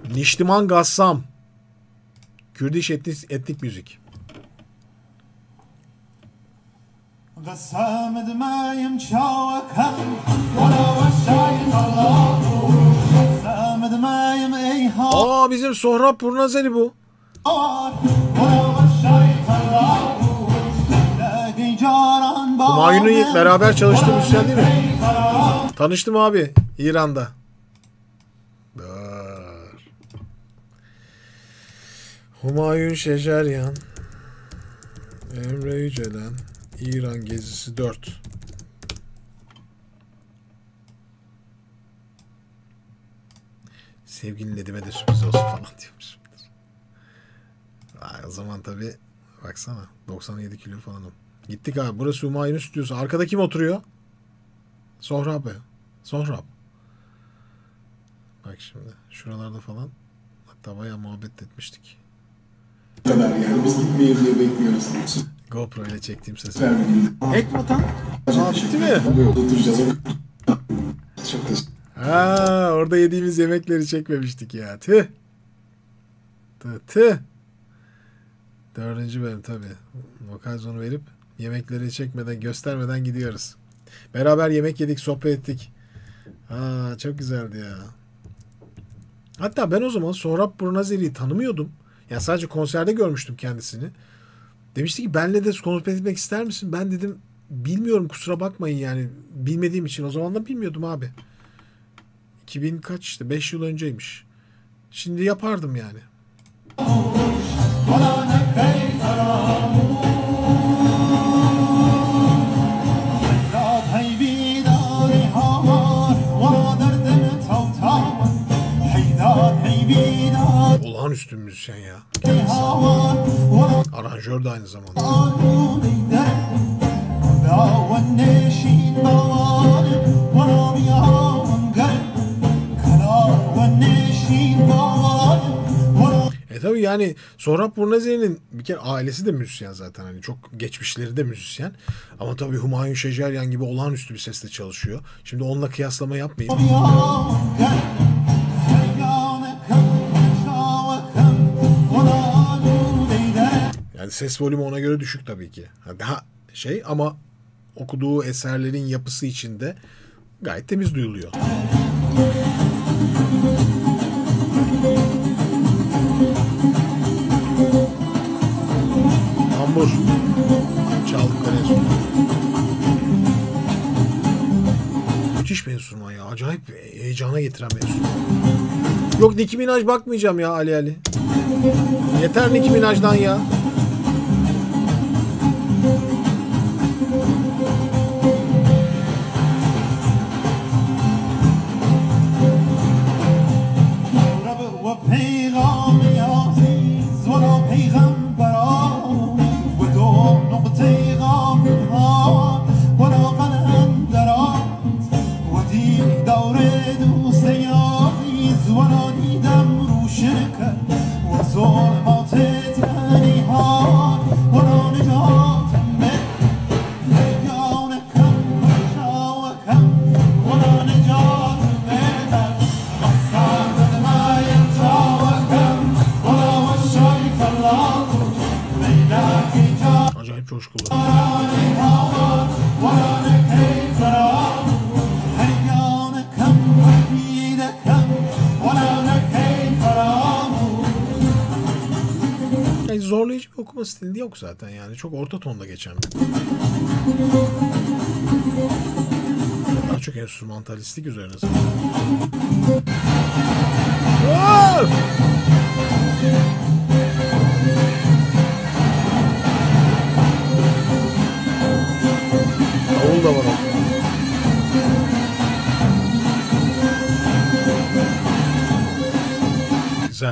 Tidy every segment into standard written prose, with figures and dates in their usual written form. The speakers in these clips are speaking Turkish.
Niştiman Gassam. Kürdiş etnik müzik. Aa, bizim Sohrab Purnazeli bu. Humayun'un beraber çalıştığı müzisyen değil mi? Tanıştım abi İran'da. Humayun Şeceryan, Emre Yücelen, İran gezisi 4. Sevgili Nedim'e de sürpriz olsun falan diyormuş. O zaman tabii baksana 97 kilo falanım. Gittik abi, burası Humayun'un stüdyosu. Arkada kim oturuyor? Sohrab. Sohrab. Bak şimdi şuralarda falan hatta bayağı muhabbet etmiştik. Kadar yani biz gitmeyelim diye bekliyoruz. GoPro ile çektiğim ses. Ek vatan. Aa, bitti mi? Oturacağız. Çok teşekkür. Ha, orada yediğimiz yemekleri çekmemiştik ya. Tüh. Tüh. 4. bölüm tabii. Vokalzonu verip yemekleri çekmeden, göstermeden gidiyoruz. Beraber yemek yedik, sohbet ettik. Ha, çok güzeldi ya. Hatta ben o zaman Sohrab Purnazeli'yi tanımıyordum. Yani sadece konserde görmüştüm kendisini. Demişti ki benle de sohbet etmek ister misin? Ben dedim bilmiyorum, kusura bakmayın yani. Bilmediğim için o zaman da bilmiyordum abi. 2000 kaç işte 5 yıl önceymiş. Şimdi yapardım yani. Olağanüstü müzisyen ya. Kendisi. Aranjör de aynı zamanda. Tabii yani Sohrab Purnazeli'nin bir kere ailesi de müzisyen zaten, hani çok geçmişleri de müzisyen. Ama tabii Humayun Şeceryan gibi olağanüstü bir sesle çalışıyor. Şimdi onunla kıyaslama yapmayayım. Yani ses volümü ona göre düşük tabii ki. Daha şey ama okuduğu eserlerin yapısı içinde gayet temiz duyuluyor. Tambur. Çaldıkları enstrüman. Müthiş bir enstrüman ya. Acayip heyecana getiren bir enstrüman. Yok, Nicki Minaj bakmayacağım ya Ali. Yeter Nicki Minaj'dan ya. Acayip coşkulu. Yani zorlayıcı bir okuma stili yok zaten, yani çok orta tonda geçen bir. Daha çok enstrümantalistik üzerine zaten. Davul da var orada. Güzel.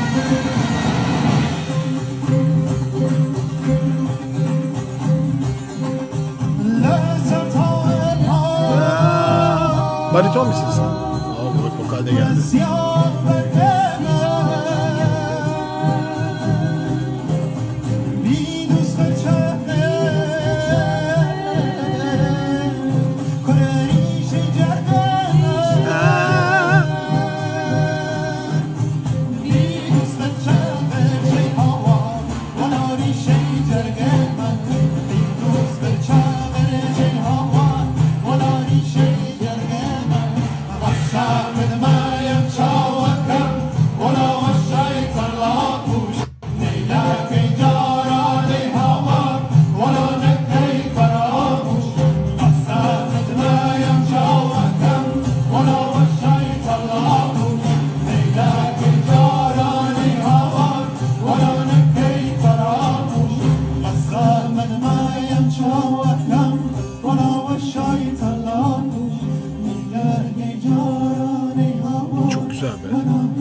Bariton musun sen? Aa, Burak vokalde geldi. Güzel be.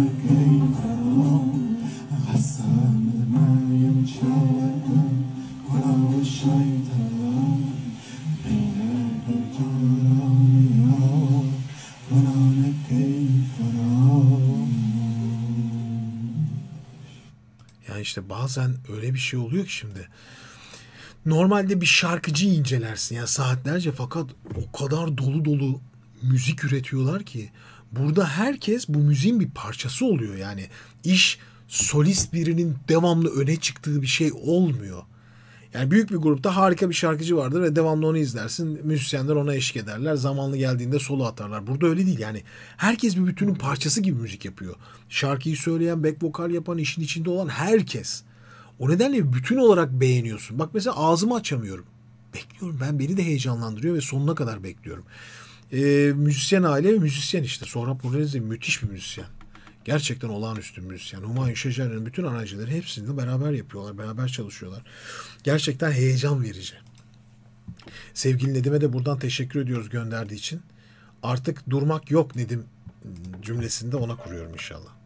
Yani işte bazen öyle bir şey oluyor ki şimdi. Normalde bir şarkıcıyı incelersin ya saatlerce, fakat o kadar dolu dolu müzik üretiyorlar ki burada herkes bu müziğin bir parçası oluyor. Yani iş solist birinin devamlı öne çıktığı bir şey olmuyor. Yani büyük bir grupta harika bir şarkıcı vardır ve devamlı onu izlersin. Müzisyenler ona eşlik ederler. Zamanlı geldiğinde solo atarlar. Burada öyle değil yani. Herkes bir bütünün parçası gibi müzik yapıyor. Şarkıyı söyleyen, back vokal yapan, işin içinde olan herkes. O nedenle bütün olarak beğeniyorsun. Bak mesela ağzımı açamıyorum. Bekliyorum. Beni de heyecanlandırıyor ve sonuna kadar bekliyorum. Müzisyen aile ve müzisyen işte. Sohrab Urnezi müthiş bir müzisyen. Gerçekten olağanüstü bir müzisyen. Humayun Şecer'in bütün aranjeleri hepsini beraber yapıyorlar. Beraber çalışıyorlar. Gerçekten heyecan verici. Sevgili Nedim'e de buradan teşekkür ediyoruz gönderdiği için. Artık durmak yok Nedim cümlesinde ona kuruyorum inşallah.